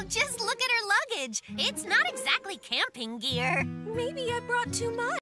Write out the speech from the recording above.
just look at her luggage. It's not exactly camping gear. Maybe I brought too much.